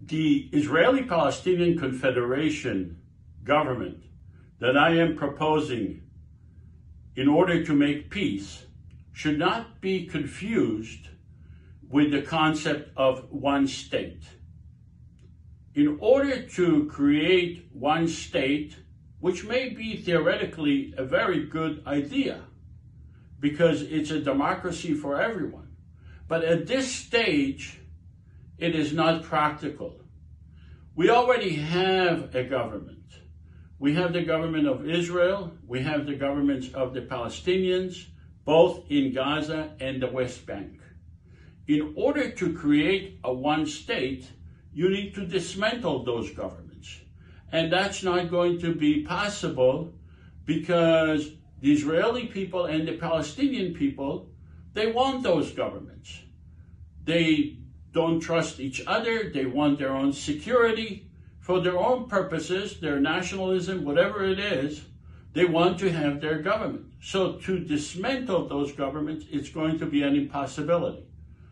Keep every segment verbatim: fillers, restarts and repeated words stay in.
The Israeli-Palestinian Confederation government that I am proposing in order to make peace should not be confused with the concept of one state. In order to create one state, which may be theoretically a very good idea because it's a democracy for everyone, but at this stage, it is not practical. We already have a government. We have the government of Israel, we have the governments of the Palestinians, both in Gaza and the West Bank. In order to create a one state, you need to dismantle those governments. And that's not going to be possible because the Israeli people and the Palestinian people, they want those governments. They don't trust each other, they want their own security. For their own purposes, their nationalism, whatever it is, they want to have their government. So to dismantle those governments, it's going to be an impossibility.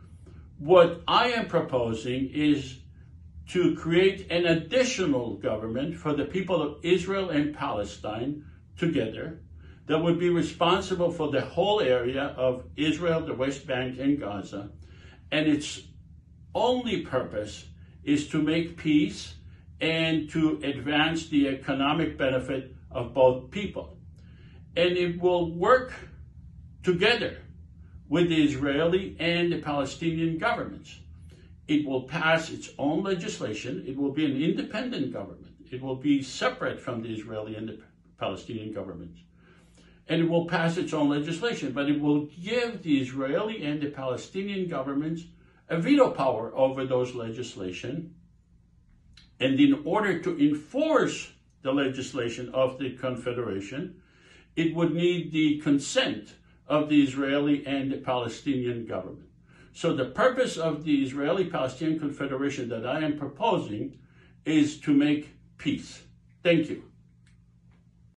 What I am proposing is to create an additional government for the people of Israel and Palestine together that would be responsible for the whole area of Israel, the West Bank, and Gaza. And its only purpose is to make peace and to advance the economic benefit of both people. And it will work together with the Israeli and the Palestinian governments. It will pass its own legislation. It will be an independent government. It will be separate from the Israeli and the Palestinian governments. And it will pass its own legislation, but it will give the Israeli and the Palestinian governments a veto power over those legislation. And in order to enforce the legislation of the Confederation, it would need the consent of the Israeli and the Palestinian government. So the purpose of the Israeli-Palestinian Confederation that I am proposing is to make peace. Thank you.